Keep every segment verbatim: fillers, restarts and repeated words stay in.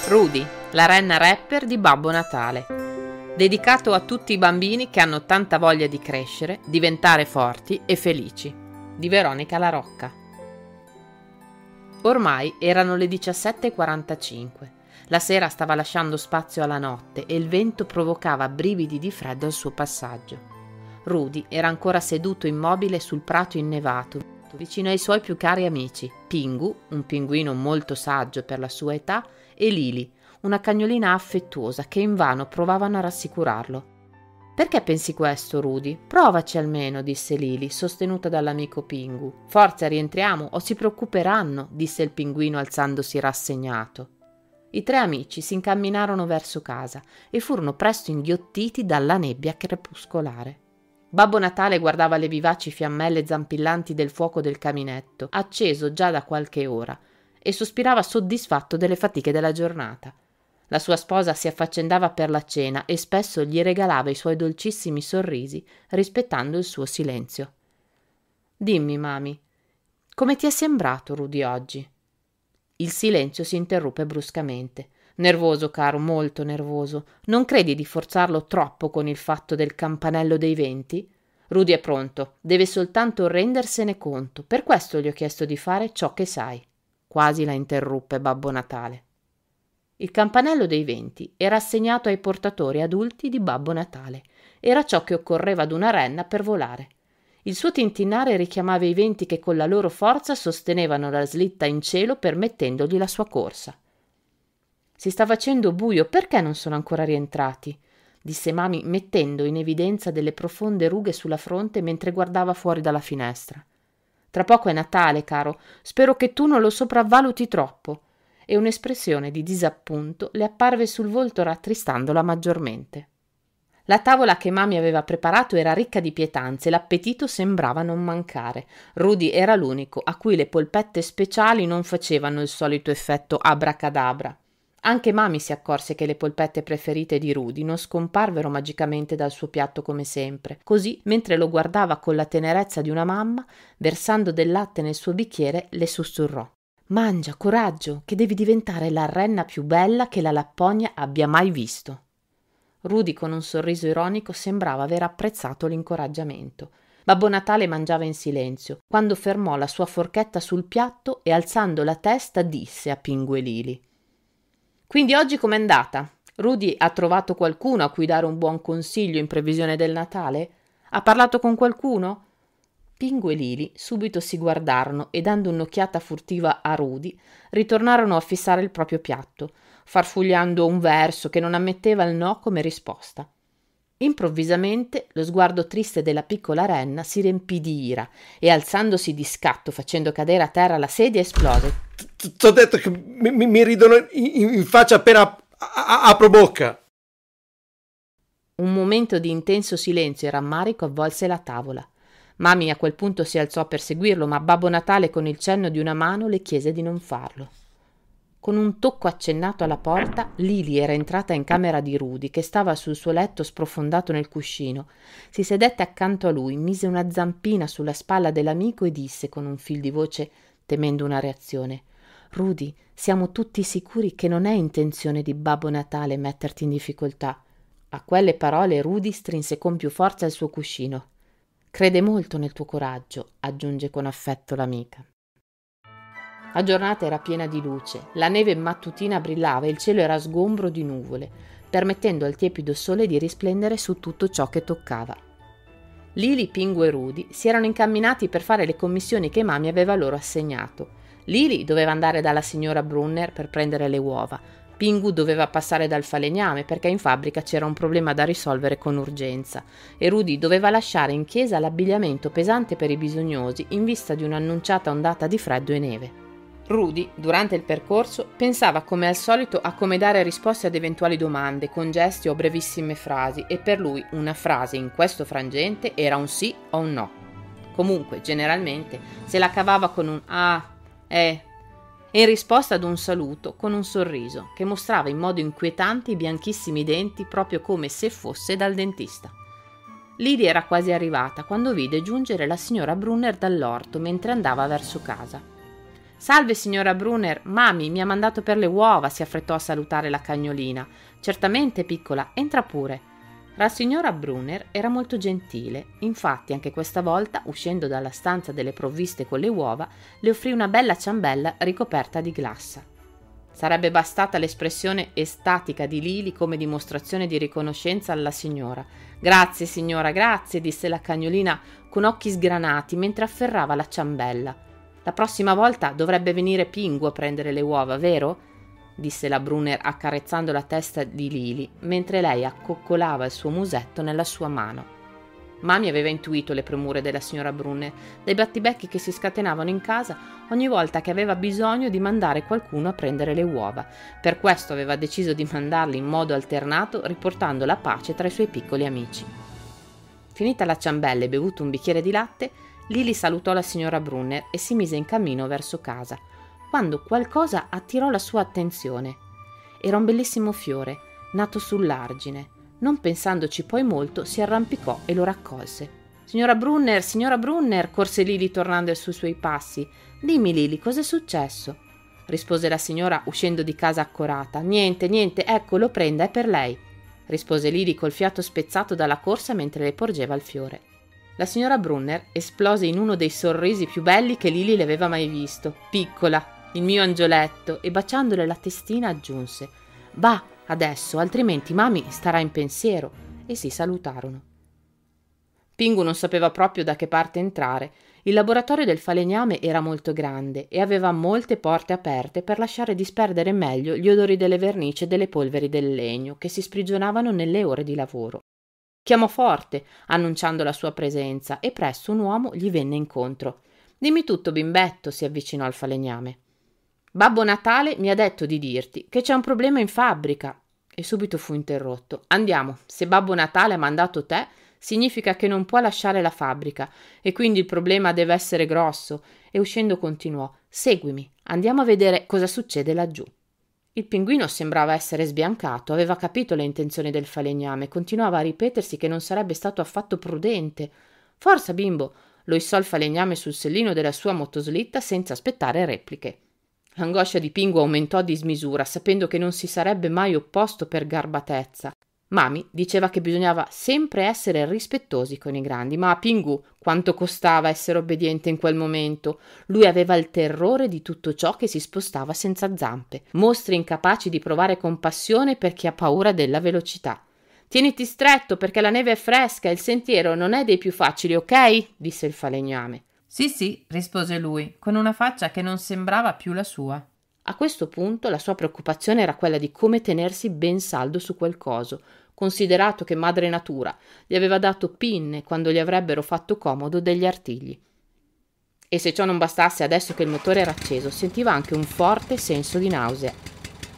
Rudy, la renna rapper di Babbo Natale, dedicato a tutti i bambini che hanno tanta voglia di crescere, diventare forti e felici, di Veronica La Rocca. Ormai erano le diciassette e quarantacinque. La sera stava lasciando spazio alla notte e il vento provocava brividi di freddo al suo passaggio. Rudy era ancora seduto immobile sul prato innevato, vicino ai suoi più cari amici, Pingu, un pinguino molto saggio per la sua età, e Lili, una cagnolina affettuosa che invano provavano a rassicurarlo. «Perché pensi questo, Rudy? Provaci almeno», disse Lili, sostenuta dall'amico Pingu. «Forza, rientriamo o si preoccuperanno», disse il pinguino alzandosi rassegnato. I tre amici si incamminarono verso casa e furono presto inghiottiti dalla nebbia crepuscolare. Babbo Natale guardava le vivaci fiammelle zampillanti del fuoco del caminetto, acceso già da qualche ora, e sospirava soddisfatto delle fatiche della giornata. La sua sposa si affaccendava per la cena e spesso gli regalava i suoi dolcissimi sorrisi, rispettando il suo silenzio. «Dimmi, mami, come ti è sembrato Rudy oggi?» Il silenzio si interruppe bruscamente. «Nervoso, caro, molto nervoso. Non credi di forzarlo troppo con il fatto del campanello dei venti? Rudy è pronto, deve soltanto rendersene conto. Per questo gli ho chiesto di fare ciò che sai». Quasi la interruppe Babbo Natale. Il campanello dei venti era assegnato ai portatori adulti di Babbo Natale. Era ciò che occorreva ad una renna per volare. Il suo tintinnare richiamava i venti che con la loro forza sostenevano la slitta in cielo permettendogli la sua corsa. «Si sta facendo buio, perché non sono ancora rientrati?» disse Mami mettendo in evidenza delle profonde rughe sulla fronte mentre guardava fuori dalla finestra. «Tra poco è Natale, caro, spero che tu non lo sopravvaluti troppo», e un'espressione di disappunto le apparve sul volto rattristandola maggiormente. La tavola che Mami aveva preparato era ricca di pietanze e l'appetito sembrava non mancare. Rudy era l'unico a cui le polpette speciali non facevano il solito effetto abracadabra. Anche Mami si accorse che le polpette preferite di Rudy non scomparvero magicamente dal suo piatto come sempre. Così, mentre lo guardava con la tenerezza di una mamma, versando del latte nel suo bicchiere, le sussurrò: «Mangia, coraggio, che devi diventare la renna più bella che la Lapponia abbia mai visto». Rudy, con un sorriso ironico, sembrava aver apprezzato l'incoraggiamento. Babbo Natale mangiava in silenzio, quando fermò la sua forchetta sul piatto e, alzando la testa, disse a Pingu e Lili: «Quindi oggi com'è andata? Rudy ha trovato qualcuno a cui dare un buon consiglio in previsione del Natale? Ha parlato con qualcuno?» Pingu e Lili subito si guardarono e, dando un'occhiata furtiva a Rudy, ritornarono a fissare il proprio piatto, farfugliando un verso che non ammetteva il no come risposta. Improvvisamente lo sguardo triste della piccola renna si riempì di ira e, alzandosi di scatto, facendo cadere a terra la sedia, esplose: «T'ho detto che mi, mi, mi ridono in, in faccia appena a, a, apro bocca!» Un momento di intenso silenzio e rammarico avvolse la tavola. Mami a quel punto si alzò per seguirlo, ma Babbo Natale, con il cenno di una mano, le chiese di non farlo. Con un tocco accennato alla porta, Lili era entrata in camera di Rudy, che stava sul suo letto sprofondato nel cuscino. Si sedette accanto a lui, mise una zampina sulla spalla dell'amico e disse con un fil di voce, temendo una reazione: «Rudy, siamo tutti sicuri che non è intenzione di Babbo Natale metterti in difficoltà». A quelle parole Rudy strinse con più forza il suo cuscino. «Crede molto nel tuo coraggio», aggiunge con affetto l'amica. La giornata era piena di luce, la neve mattutina brillava e il cielo era sgombro di nuvole, permettendo al tiepido sole di risplendere su tutto ciò che toccava. Lili, Pingu e Rudy si erano incamminati per fare le commissioni che Mami aveva loro assegnato. Lili doveva andare dalla signora Brunner per prendere le uova. Pingu doveva passare dal falegname perché in fabbrica c'era un problema da risolvere con urgenza e Rudy doveva lasciare in chiesa l'abbigliamento pesante per i bisognosi in vista di un'annunciata ondata di freddo e neve. Rudy, durante il percorso, pensava come al solito a come dare risposte ad eventuali domande con gesti o brevissime frasi, e per lui una frase in questo frangente era un sì o un no. Comunque, generalmente, se la cavava con un ah, eh, e in risposta ad un saluto con un sorriso che mostrava in modo inquietante i bianchissimi denti, proprio come se fosse dal dentista. Lili era quasi arrivata quando vide giungere la signora Brunner dall'orto mentre andava verso casa. «Salve, signora Brunner, mami mi ha mandato per le uova», si affrettò a salutare la cagnolina. «Certamente, piccola, entra pure». La signora Brunner era molto gentile, infatti anche questa volta, uscendo dalla stanza delle provviste con le uova, le offrì una bella ciambella ricoperta di glassa. Sarebbe bastata l'espressione estatica di Lili come dimostrazione di riconoscenza alla signora. «Grazie, signora, grazie», disse la cagnolina con occhi sgranati mentre afferrava la ciambella. «La prossima volta dovrebbe venire Pingu a prendere le uova, vero?» disse la Brunner accarezzando la testa di Lili mentre lei accoccolava il suo musetto nella sua mano. Mami aveva intuito le premure della signora Brunner dai battibecchi che si scatenavano in casa ogni volta che aveva bisogno di mandare qualcuno a prendere le uova. Per questo aveva deciso di mandarli in modo alternato, riportando la pace tra i suoi piccoli amici. Finita la ciambella e bevuto un bicchiere di latte, Lili salutò la signora Brunner e si mise in cammino verso casa, quando qualcosa attirò la sua attenzione. Era un bellissimo fiore, nato sull'argine. Non pensandoci poi molto, si arrampicò e lo raccolse. «Signora Brunner, signora Brunner», corse Lili tornando sui suoi passi. «Dimmi, Lili, cos'è successo?» rispose la signora uscendo di casa accorata. «Niente, niente, ecco, lo prenda, è per lei», rispose Lili col fiato spezzato dalla corsa mentre le porgeva il fiore. La signora Brunner esplose in uno dei sorrisi più belli che Lili le aveva mai visto. «Piccola, il mio angioletto», e baciandole la testina aggiunse: «Va adesso, altrimenti mami starà in pensiero», e si salutarono. Pingu non sapeva proprio da che parte entrare. Il laboratorio del falegname era molto grande e aveva molte porte aperte per lasciare disperdere meglio gli odori delle vernici e delle polveri del legno che si sprigionavano nelle ore di lavoro. Chiamò forte, annunciando la sua presenza, e presto un uomo gli venne incontro. «Dimmi tutto, bimbetto», si avvicinò al falegname. «Babbo Natale mi ha detto di dirti che c'è un problema in fabbrica», e subito fu interrotto. «Andiamo, se Babbo Natale ha mandato te, significa che non può lasciare la fabbrica, e quindi il problema deve essere grosso», e uscendo continuò: «Seguimi, andiamo a vedere cosa succede laggiù». Il pinguino sembrava essere sbiancato, aveva capito le intenzioni del falegname, continuava a ripetersi che non sarebbe stato affatto prudente. «Forza, bimbo», lo issò il falegname sul sellino della sua motoslitta senza aspettare repliche. L'angoscia di Pingu aumentò a dismisura, sapendo che non si sarebbe mai opposto per garbatezza. Mami diceva che bisognava sempre essere rispettosi con i grandi, ma a Pingu quanto costava essere obbediente in quel momento? Lui aveva il terrore di tutto ciò che si spostava senza zampe, mostri incapaci di provare compassione per chi ha paura della velocità. «Tieniti stretto perché la neve è fresca e il sentiero non è dei più facili, ok?» disse il falegname. «Sì, sì», rispose lui, con una faccia che non sembrava più la sua. A questo punto la sua preoccupazione era quella di come tenersi ben saldo su quel coso, considerato che madre natura gli aveva dato pinne quando gli avrebbero fatto comodo degli artigli. E se ciò non bastasse, adesso che il motore era acceso, sentiva anche un forte senso di nausea.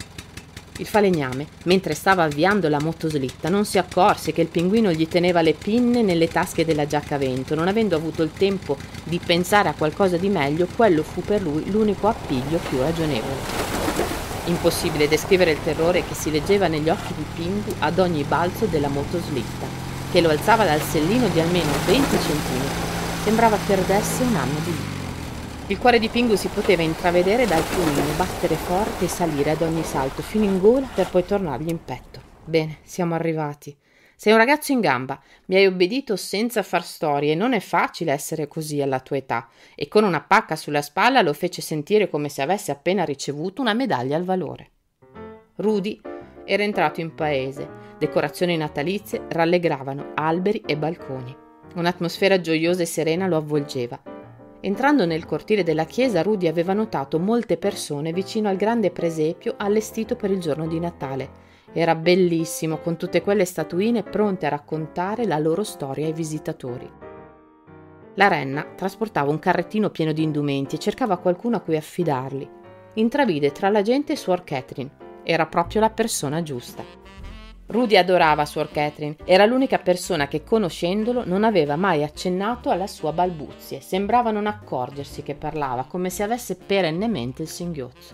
Il falegname, mentre stava avviando la motoslitta, non si accorse che il pinguino gli teneva le pinne nelle tasche della giacca a vento. Non avendo avuto il tempo di pensare a qualcosa di meglio, quello fu per lui l'unico appiglio più ragionevole. Impossibile descrivere il terrore che si leggeva negli occhi di Pingu ad ogni balzo della motoslitta, che lo alzava dal sellino di almeno venti centimetri. Sembrava perdesse un anno di vita. Il cuore di Pingu si poteva intravedere dal pulmino battere forte e salire ad ogni salto fino in gola per poi tornargli in petto. «Bene, siamo arrivati. Sei un ragazzo in gamba, mi hai obbedito senza far storie, non è facile essere così alla tua età», e con una pacca sulla spalla lo fece sentire come se avesse appena ricevuto una medaglia al valore. Rudy era entrato in paese, decorazioni natalizie rallegravano alberi e balconi. Un'atmosfera gioiosa e serena lo avvolgeva. Entrando nel cortile della chiesa, Rudy aveva notato molte persone vicino al grande presepio allestito per il giorno di Natale. Era bellissimo, con tutte quelle statuine pronte a raccontare la loro storia ai visitatori. La renna trasportava un carrettino pieno di indumenti e cercava qualcuno a cui affidarli. Intravide tra la gente suor Catherine. Era proprio la persona giusta. Rudy adorava suor Catherine, era l'unica persona che, conoscendolo, non aveva mai accennato alla sua balbuzie. Sembrava non accorgersi che parlava, come se avesse perennemente il singhiozzo.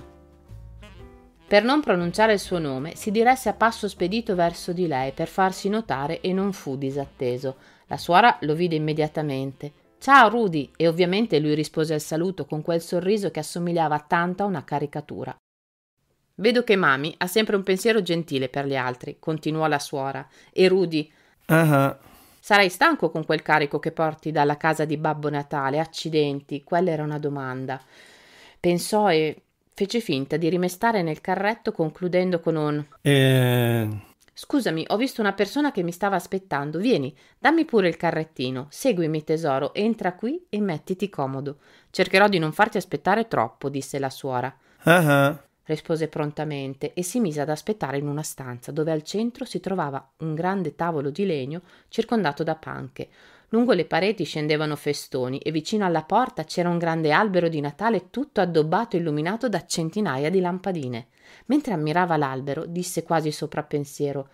Per non pronunciare il suo nome, si diresse a passo spedito verso di lei per farsi notare e non fu disatteso. La suora lo vide immediatamente. «Ciao Rudy!» e ovviamente lui rispose al saluto con quel sorriso che assomigliava tanto a una caricatura. «Vedo che Mami ha sempre un pensiero gentile per gli altri», continuò la suora, e Rudy... Uh-huh. «Sarai stanco con quel carico che porti dalla casa di Babbo Natale? Accidenti, quella era una domanda». Pensò e fece finta di rimestare nel carretto, concludendo con un Eh... «Scusami, ho visto una persona che mi stava aspettando. Vieni, dammi pure il carrettino. Seguimi, tesoro, entra qui e mettiti comodo. Cercherò di non farti aspettare troppo», disse la suora. Uh-huh. Rispose prontamente e si mise ad aspettare in una stanza dove al centro si trovava un grande tavolo di legno circondato da panche. Lungo le pareti scendevano festoni e vicino alla porta c'era un grande albero di Natale tutto addobbato e illuminato da centinaia di lampadine. Mentre ammirava l'albero, disse quasi sopra pensiero: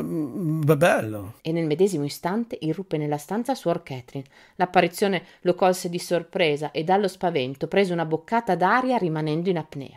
B- bello. E nel medesimo istante irruppe nella stanza suor Catherine. L'apparizione lo colse di sorpresa e dallo spavento prese una boccata d'aria rimanendo in apnea.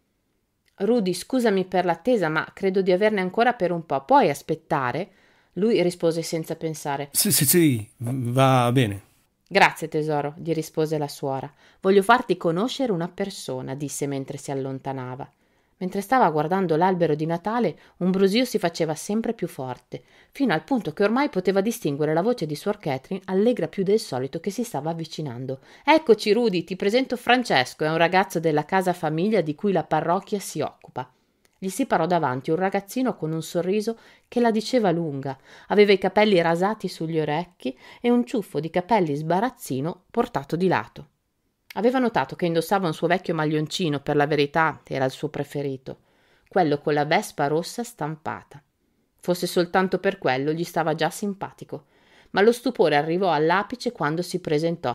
«Rudy, scusami per l'attesa, ma credo di averne ancora per un po'. Puoi aspettare?» Lui rispose senza pensare. Sì, sì, sì, va bene. «Grazie, tesoro», gli rispose la suora. «Voglio farti conoscere una persona», disse mentre si allontanava. Mentre stava guardando l'albero di Natale, un brusio si faceva sempre più forte, fino al punto che ormai poteva distinguere la voce di suor Catherine, allegra più del solito, che si stava avvicinando. «Eccoci, Rudy, ti presento Francesco, è un ragazzo della casa famiglia di cui la parrocchia si occupa». Gli si parò davanti un ragazzino con un sorriso che la diceva lunga. Aveva i capelli rasati sugli orecchi e un ciuffo di capelli sbarazzino portato di lato. Aveva notato che indossava un suo vecchio maglioncino, per la verità era il suo preferito, quello con la vespa rossa stampata. Fosse soltanto per quello gli stava già simpatico, ma lo stupore arrivò all'apice quando si presentò.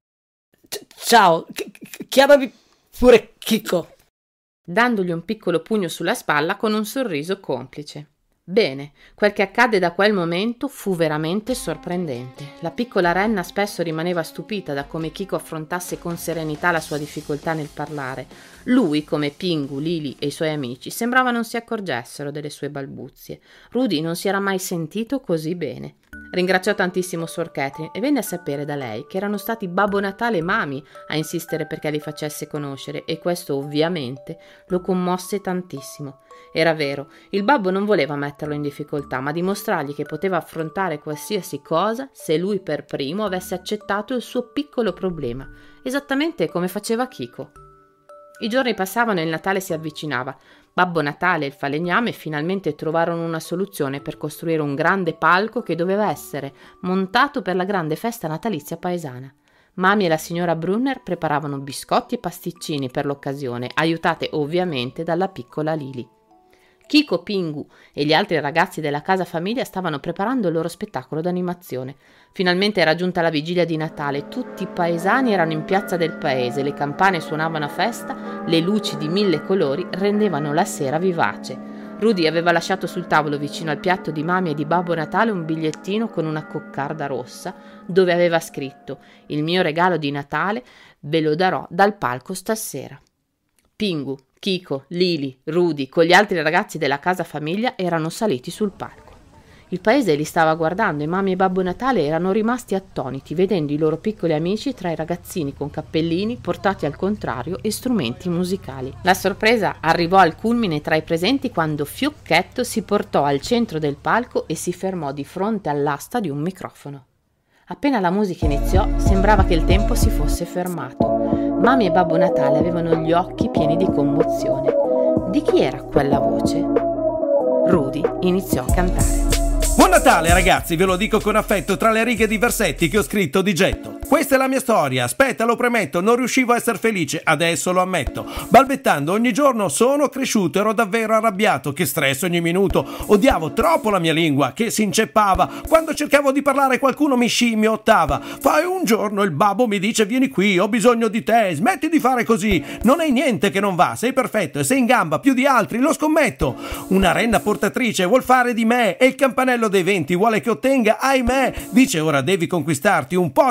«Ciao, chiamami pure Chicco», dandogli un piccolo pugno sulla spalla con un sorriso complice. Bene, quel che accadde da quel momento fu veramente sorprendente. La piccola renna spesso rimaneva stupita da come Chico affrontasse con serenità la sua difficoltà nel parlare. Lui, come Pingu, Lili e i suoi amici, sembrava non si accorgessero delle sue balbuzie. Rudy non si era mai sentito così bene. Ringraziò tantissimo suor Catherine e venne a sapere da lei che erano stati Babbo Natale e Mami a insistere perché li facesse conoscere, e questo ovviamente lo commosse tantissimo. Era vero, il babbo non voleva metterlo in difficoltà, ma dimostrargli che poteva affrontare qualsiasi cosa se lui per primo avesse accettato il suo piccolo problema, esattamente come faceva Chico. I giorni passavano e il Natale si avvicinava. Babbo Natale e il falegname finalmente trovarono una soluzione per costruire un grande palco che doveva essere montato per la grande festa natalizia paesana. Mami e la signora Brunner preparavano biscotti e pasticcini per l'occasione, aiutate ovviamente dalla piccola Lili. Chico, Pingu e gli altri ragazzi della casa famiglia stavano preparando il loro spettacolo d'animazione. Finalmente era giunta la vigilia di Natale, tutti i paesani erano in piazza del paese, le campane suonavano a festa, le luci di mille colori rendevano la sera vivace. Rudy aveva lasciato sul tavolo vicino al piatto di Mami e di Babbo Natale un bigliettino con una coccarda rossa dove aveva scritto: «Il mio regalo di Natale ve lo darò dal palco stasera». Pingu, Chico, Lili, Rudy con gli altri ragazzi della casa famiglia erano saliti sul palco. Il paese li stava guardando e Mami e Babbo Natale erano rimasti attoniti vedendo i loro piccoli amici tra i ragazzini con cappellini portati al contrario e strumenti musicali. La sorpresa arrivò al culmine tra i presenti quando Fiocchetto si portò al centro del palco e si fermò di fronte all'asta di un microfono. Appena la musica iniziò, sembrava che il tempo si fosse fermato. Mami e Babbo Natale avevano gli occhi pieni di commozione. Di chi era quella voce? Rudy iniziò a cantare. Buon Natale ragazzi, ve lo dico con affetto tra le righe di versetti che ho scritto di getto. Questa è la mia storia, aspetta, lo premetto, non riuscivo a essere felice, adesso lo ammetto. Balbettando ogni giorno sono cresciuto, ero davvero arrabbiato, che stress ogni minuto. Odiavo troppo la mia lingua, che si inceppava. Quando cercavo di parlare qualcuno mi scimmiottava. Poi un giorno il babbo mi dice: vieni qui, ho bisogno di te, smetti di fare così. Non hai niente che non va, sei perfetto e sei in gamba più di altri, lo scommetto. Una renna portatrice vuol fare di me e il campanello dei venti vuole che ottenga, ahimè. Dice ora devi conquistarti un po' di rispetto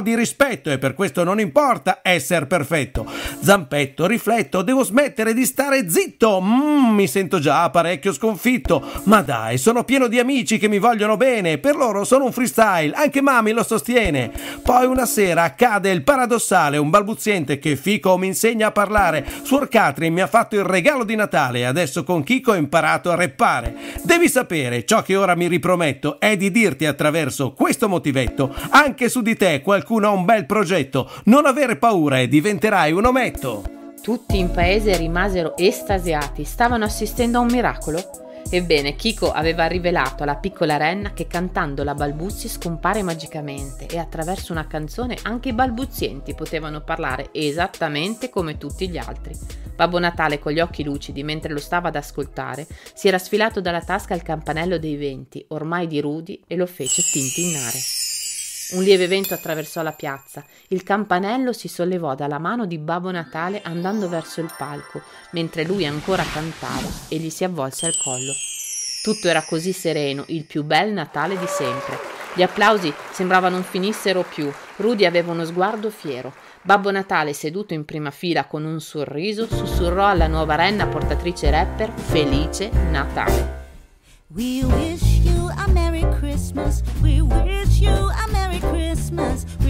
difetto e per questo non importa essere perfetto. Zampetto, rifletto, devo smettere di stare zitto. Mm, mi sento già parecchio sconfitto. Ma dai, sono pieno di amici che mi vogliono bene, per loro sono un freestyle, anche mami lo sostiene. Poi una sera accade il paradossale, un balbuziente che Fico mi insegna a parlare. Suor Catrin mi ha fatto il regalo di Natale e adesso con Chico ho imparato a reppare. Devi sapere, ciò che ora mi riprometto è di dirti attraverso questo motivetto: anche su di te qualcuno ha un bel progetto, non avere paura e diventerai un ometto. Tutti in paese rimasero estasiati, stavano assistendo a un miracolo. Ebbene, Chico aveva rivelato alla piccola renna che cantando la balbuzie scompare magicamente e attraverso una canzone anche i balbuzienti potevano parlare esattamente come tutti gli altri. Babbo Natale, con gli occhi lucidi mentre lo stava ad ascoltare, si era sfilato dalla tasca il campanello dei venti, ormai di Rudy, e lo fece tintinnare. Un lieve vento attraversò la piazza, il campanello si sollevò dalla mano di Babbo Natale andando verso il palco, mentre lui ancora cantava e gli si avvolse al collo. Tutto era così sereno, il più bel Natale di sempre. Gli applausi sembrava non finissero più, Rudy aveva uno sguardo fiero. Babbo Natale, seduto in prima fila con un sorriso, sussurrò alla nuova renna portatrice rapper: Felice Natale. We wish you a Merry Christmas. We wish you a Merry Christmas.